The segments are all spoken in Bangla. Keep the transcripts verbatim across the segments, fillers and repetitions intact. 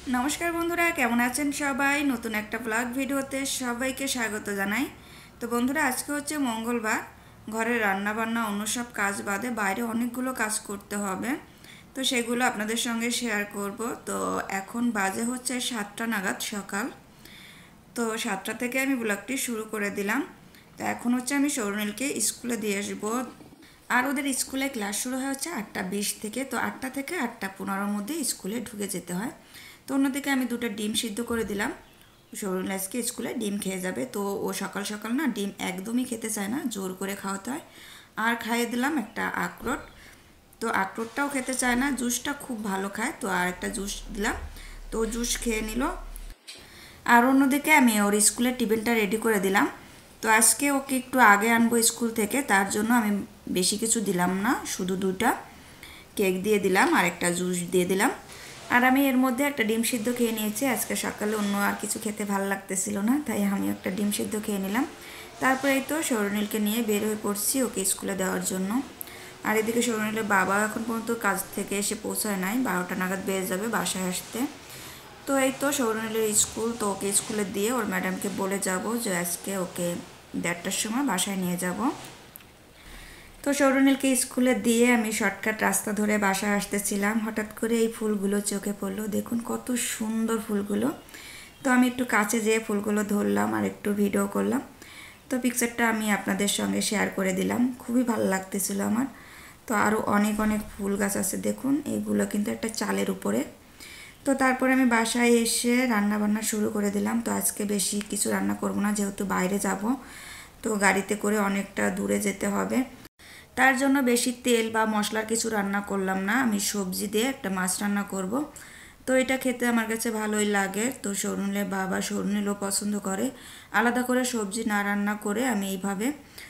নমস্কার বন্ধুরা, কেমন আছেন সবাই? নতুন একটা ব্লগ ভিডিওতে সবাইকে স্বাগত জানাই। তো বন্ধুরা, আজকে হচ্ছে মঙ্গলবার। ঘরে রান্না বান্না অন্য সব কাজ বাদে বাইরে অনেকগুলো কাজ করতে হবে, তো সেগুলো আপনাদের সঙ্গে শেয়ার করব। তো এখন বাজে হচ্ছে সাতটা নাগাদ সকাল। তো সাতটা থেকে আমি ব্লগটি শুরু করে দিলাম। তো এখন হচ্ছে আমি সৌরনীলকে স্কুলে দিয়ে আসবো, আর ওদের স্কুলে ক্লাস শুরু হয় হচ্ছে আটটা বিশ থেকে। তো আটটা থেকে আটটা পনেরোর মধ্যে স্কুলে ঢুকে যেতে হয়। তো অন্যদিকে আমি দুটো ডিম সিদ্ধ করে দিলাম। সৌরনীল আজকে স্কুলে ডিম খেয়ে যাবে। তো ও সকাল সকাল না ডিম একদমই খেতে চায় না, জোর করে খাওয়াতে হয়। আর খাইয়ে দিলাম একটা আখরোট। তো আখরোটটাও খেতে চায় না, জুসটা খুব ভালো খায়, তো আর একটা জুস দিলাম। তো জুস খেয়ে নিল। আর অন্যদিকে আমি ওর স্কুলের টিফিনটা রেডি করে দিলাম। তো আজকে ওকে একটু আগে আনবো স্কুল থেকে, তার জন্য আমি বেশি কিছু দিলাম না, শুধু দুটা কেক দিয়ে দিলাম আর একটা জুস দিয়ে দিলাম। আর আমি এর মধ্যে একটা ডিম সিদ্ধ খেয়ে নিয়েছি। আজকে সকালে অন্য আর কিছু খেতে ভালো লাগতেছিল না, তাই আমি একটা ডিম সিদ্ধ খেয়ে নিলাম। তারপরে এই তো সৌরনীলকে নিয়ে বের হয়ে পড়ছি ওকে স্কুলে দেওয়ার জন্য। আর এদিকে সৌরনীলের বাবা এখন পর্যন্ত কাজ থেকে এসে পৌঁছায় নাই, বারোটা নাগাদ বেড়ে যাবে বাসায় আসতে। তো এই তো সৌরনীলের স্কুল, তো ওকে স্কুলে দিয়ে ওর ম্যাডামকে বলে যাব যে আজকে ওকে দেড়টার সময় বাসায় নিয়ে যাব। তো সৌরনীলকে স্কুলে দিয়ে আমি শর্টকাট রাস্তা ধরে বাসায় আসতেছিলাম, হঠাৎ করে এই ফুলগুলো চোখে পড়লো। দেখুন কত সুন্দর ফুলগুলো। তো আমি একটু কাছে যেয়ে ফুলগুলো ধরলাম আর একটু ভিডিও করলাম। তো পিকচারটা আমি আপনাদের সঙ্গে শেয়ার করে দিলাম, খুবই ভালো লাগতেছিল আমার। তো আরও অনেক অনেক ফুল গাছ আছে দেখুন, এগুলো কিন্তু একটা চালের উপরে। তো তারপরে আমি বাসায় এসে রান্না বান্না শুরু করে দিলাম। তো আজকে বেশি কিছু রান্না করব না, যেহেতু বাইরে যাব, তো গাড়িতে করে অনেকটা দূরে যেতে হবে। তার জন্য বেশি তেল বা মশলার কিছু রান্না করলাম না, আমি সবজি দিয়ে একটা মাছ রান্না করব। তো এটা খেতে আমার কাছে ভালোই লাগে। তো সৌরনীলের বাবা সৌরনীলও পছন্দ করে। আলাদা করে সবজি না রান্না করে আমি এইভাবে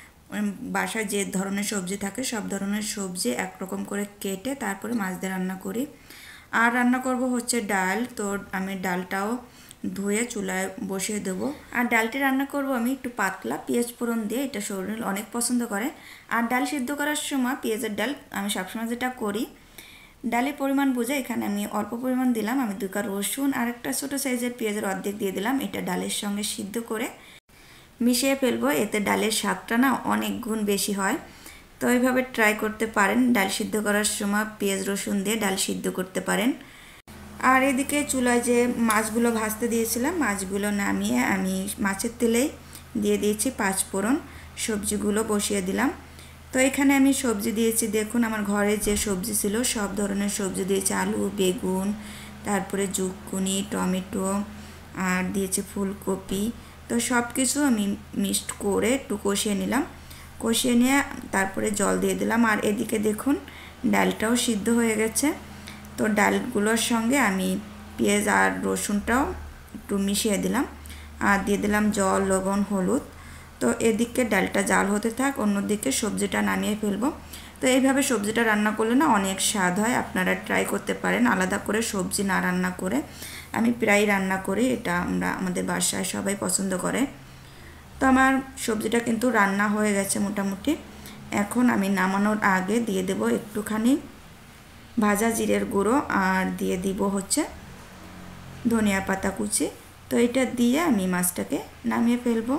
বাসায় যে ধরনের সবজি থাকে সব ধরনের সবজি একরকম করে কেটে তারপরে মাছ দিয়ে রান্না করি। আর রান্না করব হচ্ছে ডাল। তো আমি ডালটাও ধুয়ে চুলায় বসিয়ে দেবো। আর ডালটি রান্না করব আমি একটু পাতলা পেঁয়াজ ফোড়ন দিয়ে, এটা শরীর অনেক পছন্দ করে। আর ডাল সিদ্ধ করার সময় পেঁয়াজের ডাল আমি সবসময় যেটা করি, ডালের পরিমাণ বুঝে এখানে আমি অল্প পরিমাণ দিলাম। আমি দুকা রসুন আর একটা ছোটো সাইজের পেঁয়াজের অর্ধেক দিয়ে দিলাম। এটা ডালের সঙ্গে সিদ্ধ করে মিশিয়ে ফেলবো, এতে ডালের স্বাদটা না অনেক গুণ বেশি হয়। তো এইভাবে ট্রাই করতে পারেন, ডাল সিদ্ধ করার সময় পেঁয়াজ রসুন দিয়ে ডাল সিদ্ধ করতে পারেন। আর এদিকে চুলায় যে মাছগুলো ভাজতে দিয়েছিলাম, মাছগুলো নামিয়ে আমি মাছের তেলেই দিয়ে দিয়েছি পাঁচ ফোড়ন, সবজিগুলো বসিয়ে দিলাম। তো এখানে আমি সবজি দিয়েছি, দেখুন আমার ঘরে যে সবজি ছিল সব ধরনের সবজি দিয়েছি, আলু, বেগুন, তারপরে জুকুনি, টমেটো, আর দিয়েছি ফুলকপি। তো সব কিছু আমি মিক্সড করে একটু কষিয়ে নিলাম। কষিয়ে নিয়ে তারপরে জল দিয়ে দিলাম। আর এদিকে দেখুন ডালটাও সিদ্ধ হয়ে গেছে। তো ডালগুলোর সঙ্গে আমি পেঁয়াজ আর রসুনটাও একটু মিশিয়ে দিলাম আর দিয়ে দিলাম জল, লবণ, হলুদ। তো এদিকে ডালটা জাল হতে থাক, অন্যদিকে সবজিটা নামিয়ে ফেলবো। তো এইভাবে সবজিটা রান্না করলে না অনেক স্বাদ হয়, আপনারা ট্রাই করতে পারেন আলাদা করে সবজি না রান্না করে। আমি প্রায় রান্না করি, এটা আমরা আমাদের বাসায় সবাই পছন্দ করে। তো আমার সবজিটা কিন্তু রান্না হয়ে গেছে মোটামুটি। এখন আমি নামানোর আগে দিয়ে দেব একটুখানি ভাজা জিরের গুঁড়ো আর দিয়ে দিব হচ্ছে ধনিয়া পাতা কুচি। তো এটা দিয়ে আমি মাছটাকে নামিয়ে ফেলবো।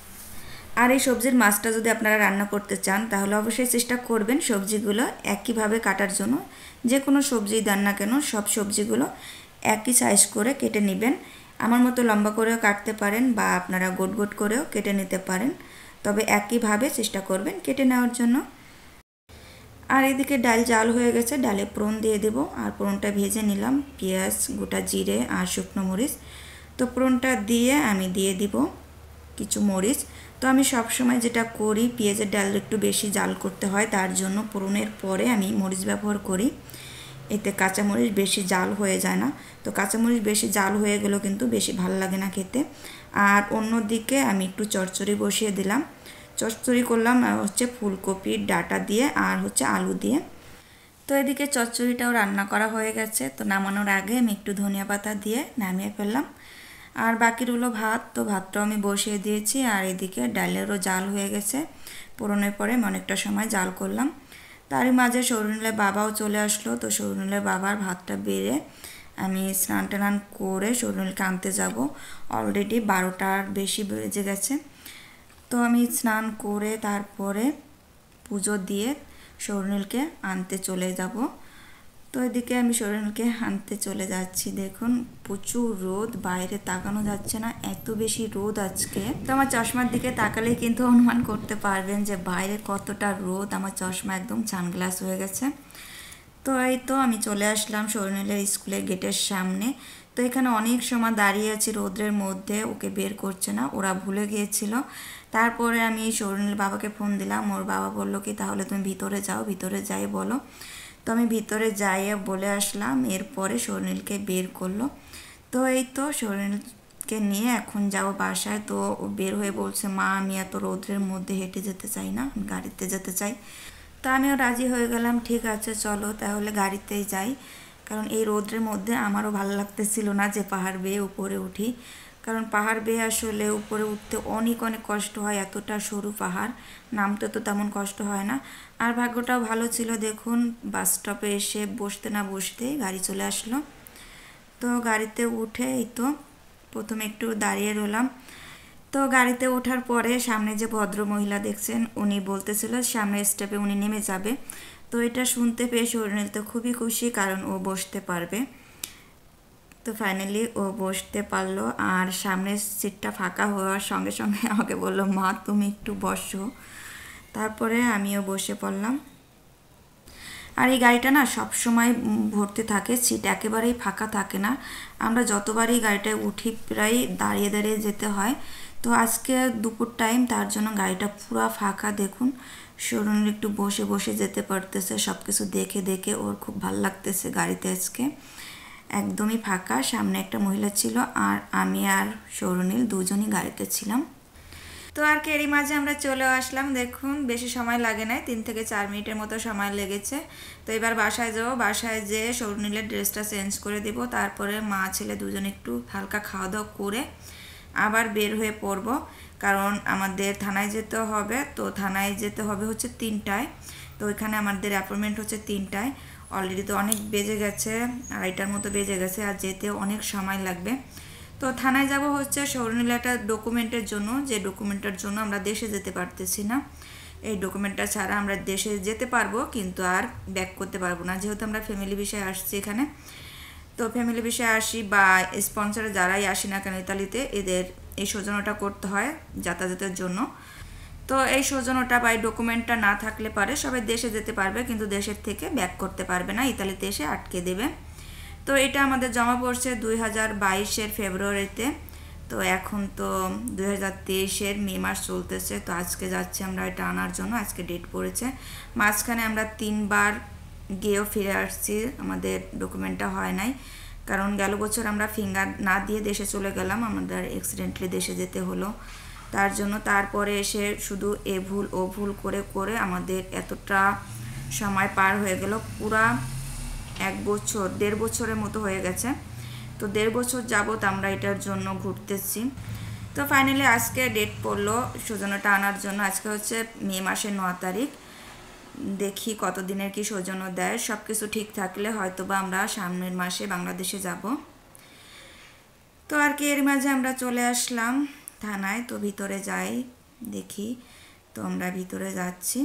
আর এই সবজির মাছটা যদি আপনারা রান্না করতে চান তাহলে অবশ্যই চেষ্টা করবেন সবজিগুলো একইভাবে কাটার জন্য। যে কোনো সবজি দেন না কেন সব সবজিগুলো একই সাইজ করে কেটে নেবেন। আমার মতো লম্বা করেও কাটতে পারেন বা আপনারা গোট গোট করেও কেটে নিতে পারেন, তবে একইভাবে চেষ্টা করবেন কেটে নেওয়ার জন্য। আর এদিকে ডাল জাল হয়ে গেছে, ডালে ফোড়ন দিয়ে দেবো। আর ফোড়নটা ভেজে নিলাম, পেঁয়াজ, গোটা জিরে আর শুকনো মরিচ। তো ফোড়নটা দিয়ে আমি দিয়ে দিব কিছু মরিচ। তো আমি সব সময় যেটা করি, পেঁয়াজের ডাল একটু বেশি জাল করতে হয়, তার জন্য ফোড়নের পরে আমি মরিচ ব্যবহার করি, এতে কাঁচামরিচ বেশি জাল হয়ে যায় না। তো কাঁচামরিচ বেশি জাল হয়ে গেলেও কিন্তু বেশি ভালো লাগে না খেতে। আর অন্যদিকে আমি একটু চচ্চড়ি বসিয়ে দিলাম। চচ্চড়ি করলাম হচ্ছে ফুলকপির ডাঁটা দিয়ে আর হচ্ছে আলু দিয়ে। তো এদিকে চচ্চড়িটাও রান্না করা হয়ে গেছে। তো নামানোর আগে আমি একটু ধনিয়া পাতা দিয়ে নামিয়ে ফেললাম। আর বাকি রইলো ভাত, তো ভাতটাও আমি বসিয়ে দিয়েছি। আর এদিকে ডালেরও জাল হয়ে গেছে, পোড়নের পরে আমি অনেকটা সময় জাল করলাম। তারই মাঝে সৌরনীলের বাবাও চলে আসলো। তো সৌরনীলের বাবার ভাতটা বেড়ে আমি স্নান টান করে সৌরনীলকে আনতে যাব। অলরেডি বারোটার বেশি বেজে গেছে। তো আমি স্নান করে তারপরে পুজো দিয়ে সৌরনীলকে আনতে চলে যাব। তো এদিকে আমি সৌরনীলকে আনতে চলে যাচ্ছি। দেখুন প্রচুর রোদ, বাইরে তাকানো যাচ্ছে না, এত বেশি রোদ আজকে। তো আমার চশমার দিকে তাকালেই কিন্তু অনুমান করতে পারবেন যে বাইরে কতটা রোদ। আমার চশমা একদম সানগ্লাস হয়ে গেছে। তো এই তো আমি চলে আসলাম সৌরনীলের স্কুলের গেটের সামনে। তো এখানে অনেক সময় দাঁড়িয়ে আছি রোদ্রের মধ্যে, ওকে বের করছে না, ওরা ভুলে গিয়েছিল। তারপরে আমি সৌরনীল বাবাকে ফোন দিলাম। ওর বাবা বললো কি তাহলে তুমি ভিতরে যাও, ভিতরে যাই বলো। তো আমি ভিতরে যাইয়ে বলে আসলাম। এরপরে সৌরনীলকে বের করলো। তো এই তো সৌরনীলকে নিয়ে এখন যাবো বাসায়। তো ও বের হয়ে বলছে মা আমি এত রোদ্রের মধ্যে হেঁটে যেতে চাই না, আমি গাড়িতে যেতে চাই। তো আমিও রাজি হয়ে গেলাম, ঠিক আছে চলো তাহলে গাড়িতেই যাই। কারণ এই রোদ্রের মধ্যে আমারও ভালো লাগতেছিল না যে পাহাড় বেয়ে উপরে উঠি। কারণ পাহাড় বেয়ে আসলে উপরে উঠতে অনেক অনেক কষ্ট হয়, এতটা সরু পাহাড়, নামতে তো তেমন কষ্ট হয় না। আর ভাগ্যটাও ভালো ছিল, দেখুন বাস স্টপে এসে বসতে না বসতেই গাড়ি চলে আসলো। তো গাড়িতে উঠে এই তো প্রথমে একটু দাঁড়িয়ে রইলাম। তো গাড়িতে ওঠার পরে সামনে যে ভদ্র মহিলা দেখছেন উনি বলতেছিল সামনের স্টেপে উনি নেমে যাবে। তো এটা শুনতে পেয়ে সৌরনীল তো খুবই খুশি, কারণ ও বসতে পারবে। তো ফাইনালি ও বসতে পারলো। আর সামনের সিটটা ফাঁকা হওয়ার সঙ্গে সঙ্গে আমাকে বললো মা তুমি একটু বসো। তারপরে আমিও বসে পড়লাম। আর এই গাড়িটা না সব সময় ভর্তি থাকে, সিট একেবারেই ফাঁকা থাকে না। আমরা যতবারই গাড়িটায় উঠি প্রায় দাঁড়িয়ে দাঁড়িয়ে যেতে হয়। তো আজকে দুপুর টাইম, তার জন্য গাড়িটা পুরো ফাঁকা। দেখুন সৌরনীল একটু বসে বসে যেতে পারতেছে, সব কিছু দেখে দেখে ওর খুব ভালো লাগতেছে গাড়িতে। আজকে একদমই ফাঁকা, সামনে একটা মহিলা ছিল আর আমি আর সৌরনীল দুজনই গাড়িতে ছিলাম। তো আর কি এরই মাঝে আমরা চলে আসলাম। দেখুন বেশি সময় লাগে নাই, তিন থেকে চার মিনিটের মতো সময় লেগেছে। তো এবার বাসায় যাবো, বাসায় যেয়ে সৌরনীলের ড্রেসটা চেঞ্জ করে দেবো। তারপরে মা ছেলে দুজন একটু হালকা খাওয়া দাওয়া করে আবার বের হয়ে পড়বো, কারণ আমাদের থানায় যেতে হবে। তো থানায় যেতে হবে হচ্ছে তিনটায়। তো ওইখানে আমাদের অ্যাপয়েন্টমেন্ট হচ্ছে তিনটায়। অলরেডি তো অনেক বেজে গেছে, আড়াইটার মতো বেজে গেছে, আর যেতে অনেক সময় লাগবে। তো থানায় যাব হচ্ছে সৌরনীল একটা ডকুমেন্টের জন্য, যে ডকুমেন্টের জন্য আমরা দেশে যেতে পারতেছি না। এই ডকুমেন্টটা ছাড়া আমরা দেশে যেতে পারবো কিন্তু আর ব্যাক করতে পারবো না, যেহেতু আমরা ফ্যামিলি বিষয়ে আসছি এখানে। তো ফ্যামিলি বিষয়ে আসি বা স্পন্সরে যারাই আসি না কেন ইতালিতে, এদের এই সৌজন্যটা করতে হয় যাতায়াতের জন্য। তো এই সৌজন্যটা বা এই ডকুমেন্টটা না থাকলে পারে সবাই দেশে যেতে পারবে, কিন্তু দেশের থেকে ব্যাক করতে পারবে না, ইতালিতে এসে আটকে দেবে। তো এটা আমাদের জমা পড়ছে দুই হাজার বাইশের ফেব্রুয়ারিতে। তো এখন তো দুই হাজার তেইশের মে মাস চলতেছে। তো আজকে যাচ্ছি আমরা এটা আনার জন্য, আজকে ডেট পড়েছে। মাঝখানে আমরা তিনবার গিয়েও ফিরে আসছি, আমাদের ডকুমেন্টটা হয় নাই। কারণ গেল বছর আমরা ফিঙ্গার না দিয়ে দেশে চলে গেলাম, আমাদের অ্যাক্সিডেন্টলি দেশে যেতে হলো তার জন্য। তারপরে এসে শুধু এ ভুল ও ভুল করে করে আমাদের এতটা সময় পার হয়ে গেল, পুরা এক বছর দেড় বছরের মতো হয়ে গেছে। তো দেড় বছর যাবত আমরা এটার জন্য ঘুরতেছি। তো ফাইনালি আজকে ডেট পড়লো সৌজন্যটা আনার জন্য। আজকে হচ্ছে মে মাসের ন তারিখ। দেখি কতদিনের কি সৌজন্য দেয়, সব কিছু ঠিক থাকলে হয়তো বা আমরা সামনের মাসে বাংলাদেশে যাব। তো আর কি এর মাঝে আমরা চলে আসলাম থানায়। তো ভিতরে যাই দেখি। তো আমরা ভিতরে যাচ্ছি।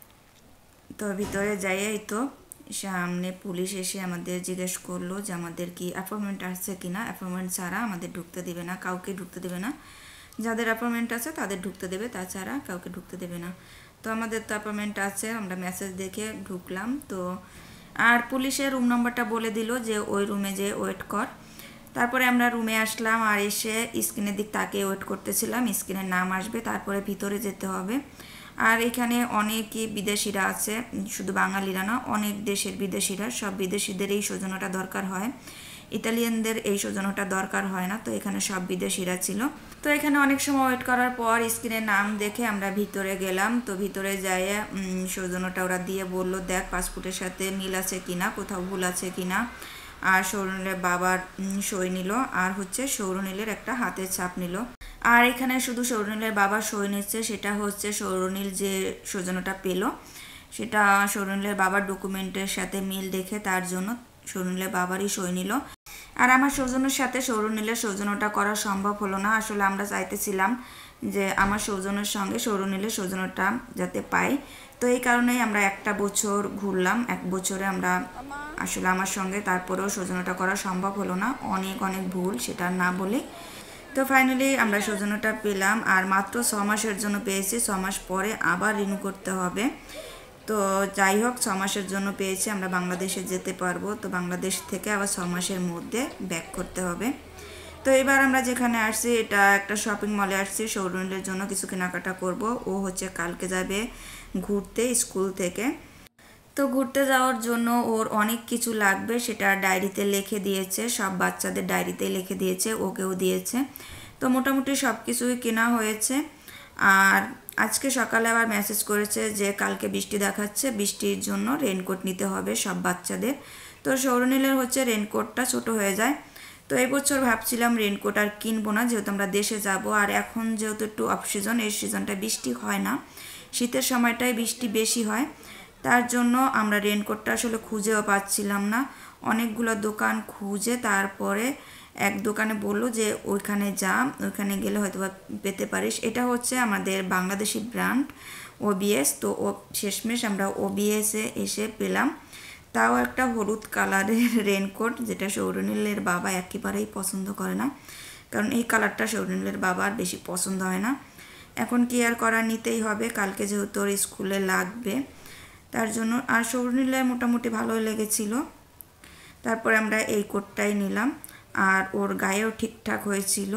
তো ভিতরে যাই তো সামনে পুলিশ এসে আমাদের জিজ্ঞেস করলো যে আমাদের কি অ্যাপয়েন্টমেন্ট আছে কি না। অ্যাপয়েন্টমেন্ট ছাড়া আমাদের ঢুকতে দেবে না, কাউকে ঢুকতে দেবে না। যাদের অ্যাপয়েন্টমেন্ট আছে তাদের ঢুকতে দেবে, তাছাড়া কাউকে ঢুকতে দেবে না। তো আমাদের তো অ্যাপয়েন্টমেন্ট আছে, আমরা মেসেজ দেখে ঢুকলাম। তো আর পুলিশের রুম নাম্বারটা বলে দিল যে ওই রুমে যে ওয়েট কর। তারপরে আমরা রুমে আসলাম আর এসে স্ক্রিনের দিক তাকিয়ে ওয়েট করতেছিলাম, স্ক্রিনের নাম আসবে, তারপরে ভিতরে যেতে হবে। আর এখানে অনেকই বিদেশিরা আছে, শুধু বাঙালিরা না, অনেক দেশের বিদেশিরা। সব বিদেশিদের এই সৌজন্যটা দরকার হয়, ইতালিয়ানদের এই সৌজন্যটা দরকার হয় না। তো এখানে সব বিদেশিরা ছিল। তো এখানে অনেক সময় ওয়েট করার পর স্ক্রিনের নাম দেখে আমরা ভিতরে গেলাম। তো ভিতরে যাই সৌজন্যটা ওরা দিয়ে বলল দেখ পাসপোর্টের সাথে মিল আছে কিনা, কোথাও ভুল আছে কিনা। আর সৌরনীলের বাবার সই নিল, আর হচ্ছে সৌরনীলের একটা হাতের ছাপ নিল। আর এখানে শুধু সৌরনীলের বাবা সই নিচ্ছে, সেটা হচ্ছে সৌরনীল যে সৌজন্যটা পেল সেটা সৌরনীলের বাবার ডকুমেন্টের সাথে মিল দেখে তার জন্য সৌরনীলের বাবারই সই নিল। আর আমার সৌজন্যের সাথে সৌরনীলের সৌজন্যটা করা সম্ভব হলো না। আসলে আমরা চাইতেছিলাম যে আমার সৌজন্যের সঙ্গে সৌরনীলের সৌজন্যটা যাতে পাই, তো এই কারণেই আমরা একটা বছর ঘুরলাম। এক বছরে আমরা আসলে আমার সঙ্গে তারপরেও সৌজন্যটা করা সম্ভব হলো না, অনেক অনেক ভুল, সেটা না বলে। তো ফাইনালি আমরা সৌজন্যটা পেলাম, আর মাত্র ছ মাসের জন্য পেয়েছি। ছ মাস পরে আবার রিনিউ করতে হবে। তো যাই হোক, ছ মাসের জন্য পেয়েছি, আমরা বাংলাদেশে যেতে পারবো। তো বাংলাদেশ থেকে আবার ছ মাসের মধ্যে ব্যাক করতে হবে। তো এবার আমরা যেখানে আসছি এটা একটা শপিং মলে আসছি, সৌরনীলের জন্য কিছু কেনাকাটা করব। ও হচ্ছে কালকে যাবে ঘুরতে স্কুল থেকে। তো ঘুরতে যাওয়ার জন্য ওর অনেক কিছু লাগবে, সেটা ডায়েরিতে লিখে দিয়েছে, সব বাচ্চাদের ডায়েরিতে লিখে দিয়েছে, ওকেও দিয়েছে। তো মোটামুটি সব কিছুই কেনা হয়েছে। আর আজকে সকালে আবার মেসেজ করেছে যে কালকে বৃষ্টি দেখাচ্ছে, বৃষ্টির জন্য রেনকোট নিতে হবে সব বাচ্চাদের। তো সৌরনীলের হচ্ছে রেনকোটটা ছোট হয়ে যায়। তো এই বছর ভাবছিলাম রেনকোট আর কিনবো না, যেহেতু আমরা দেশে যাব। আর এখন যেহেতু একটু অফ সিজন, এই সিজনটা বৃষ্টি হয় না, শীতের সময়টায় বৃষ্টি বেশি হয়। তার জন্য আমরা রেনকোটটা আসলে খুঁজেও পাচ্ছিলাম না। অনেকগুলো দোকান খুঁজে তারপরে এক দোকানে বললো যে ওইখানে যা, ওইখানে গেলে হয়তো পেতে পারিস। এটা হচ্ছে আমাদের বাংলাদেশি ব্র্যান্ড ওবিএস। তো ও শেষমেশ আমরা ওবিএসে এসে পেলাম, তাও একটা হলুদ কালারের রেনকোট, যেটা সৌরনীলের বাবা একেবারেই পছন্দ করে না, কারণ এই কালারটা সৌরনীলের বাবার বেশি পছন্দ হয় না। এখন কি আর করা, নিতেই হবে, কালকে যেহেতু ওর স্কুলে লাগবে তার জন্য। আর সৌরনীলের মোটামুটি ভালোই লেগেছিল। তারপরে আমরা এই কোটটাই নিলাম, আর ওর গায়েও ঠিকঠাক হয়েছিল।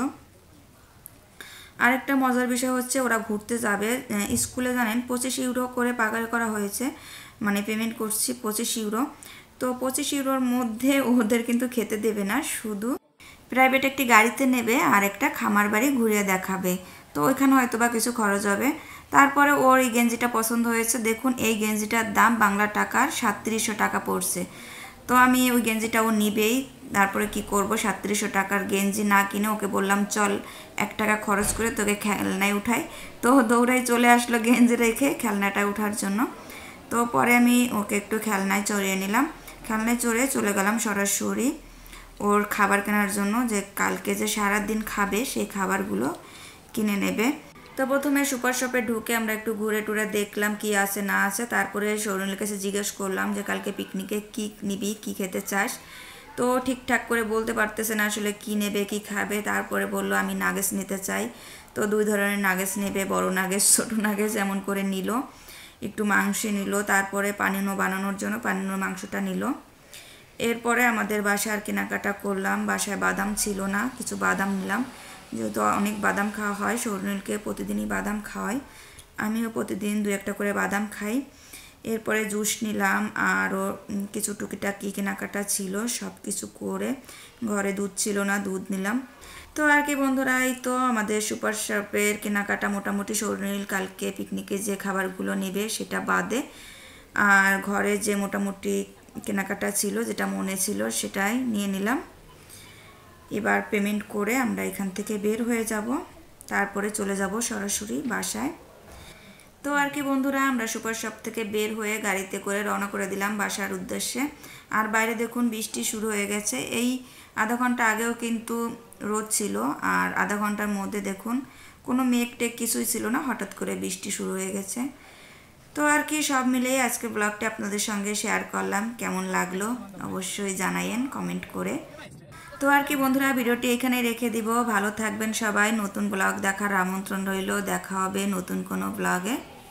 আরেকটা মজার বিষয় হচ্ছে ওরা ঘুরতে যাবে স্কুলে, জানেন পঁচিশ ইউরো করে পাগার করা হয়েছে, মানে পেমেন্ট করছি পঁচিশ ইউরো। তো পঁচিশ ইউরোর মধ্যে ওদের কিন্তু খেতে দেবে না, শুধু প্রাইভেট একটি গাড়িতে নেবে আর একটা খামার বাড়ি ঘুরিয়ে দেখাবে। তো ওইখানে হয়তো বা কিছু খরচ হবে। তারপরে ওর এই গেঞ্জিটা পছন্দ হয়েছে। দেখুন এই গেঞ্জিটার দাম বাংলা টাকার সাতত্রিশশো টাকা পড়ছে। তো আমি ওই গেঞ্জিটা ও নিবেই, তারপরে কি করব, সাতত্রিশশো টাকার গেঞ্জি না কিনে ওকে বললাম চল এক টাকা খরচ করে তোকে খেলনায় উঠাই। তো দৌড়াই চলে আসলো গেঞ্জি রেখে খেলনাটা ওঠার জন্য। তো পরে আমি ওকে একটু খেলনায় চড়িয়ে নিলাম, খেলনায় চড়ে চলে গেলাম সরাসরি ওর খাবার কেনার জন্য, যে কালকে যে সারাদিন খাবে সেই খাবারগুলো কিনে নেবে। তো প্রথমে সুপার শপে ঢুকে আমরা একটু ঘুরে টুরে দেখলাম কি আছে না আছে। তারপরে সৌরনীলের কাছে জিজ্ঞেস করলাম যে কালকে পিকনিকে কি নিবি, কি খেতে চাস। তো ঠিকঠাক করে বলতে পারতেছে না আসলে কি নেবে কি খাবে। তারপরে বললো আমি নাগেটস নিতে চাই। তো দুই ধরনের নাগেটস নেবে, বড় নাগেটস ছোটো নাগেটস এমন করে নিল। একটু মাংস নিল, তারপরে পানিনো বানানোর জন্য পানিনো মাংসটা নিল। এরপরে আমাদের বাসায় আর কেনাকাটা করলাম। বাসায় বাদাম ছিল না, কিছু বাদাম নিলাম, যেহেতু অনেক বাদাম খাওয়া হয়, সৌরনীলকে প্রতিদিনই বাদাম খাওয়াই, আমিও প্রতিদিন দু একটা করে বাদাম খাই। এরপরে জুস নিলাম, আরও কিছু টুকিটাকি কেনাকাটা ছিল, সব কিছু করে ঘরে দুধ ছিল না, দুধ নিলাম। তো আর কি বন্ধুরা, এই তো আমাদের সুপার শপের কেনাকাটা মোটামুটি। সৌরনীল কালকে পিকনিকে যে খাবারগুলো নেবে সেটা বাদে, আর ঘরে যে মোটামুটি কেনাকাটা ছিল যেটা মনে ছিল সেটাই নিয়ে নিলাম। এবার পেমেন্ট করে আমরা এখান থেকে বের হয়ে যাব, তারপরে চলে যাব সরাসরি বাসায়। তো আর কি বন্ধুরা, আমরা সুপার শপ থেকে বের হয়ে গাড়িতে করে রওনা করে দিলাম বাসার উদ্দেশ্যে। আর বাইরে দেখুন বৃষ্টি শুরু হয়ে গেছে। এই আধা ঘন্টা আগেও কিন্তু রোদ ছিল, আর আধা ঘন্টার মধ্যে দেখুন কোনো মেঘ টেক কিছুই ছিল না, হঠাৎ করে বৃষ্টি শুরু হয়ে গেছে। তো আর কি সব মিলিয়ে আজকে ব্লগটা আপনাদের সঙ্গে শেয়ার করলাম। কেমন লাগলো অবশ্যই জানাইয়েন কমেন্ট করে। তো আর কি বন্ধুরা, ভিডিওটি এখানে রেখে দিব। ভালো থাকবেন সবাই। নতুন ব্লগ দেখার আমন্ত্রণ রইল। দেখা হবে নতুন কোনো ব্লগে।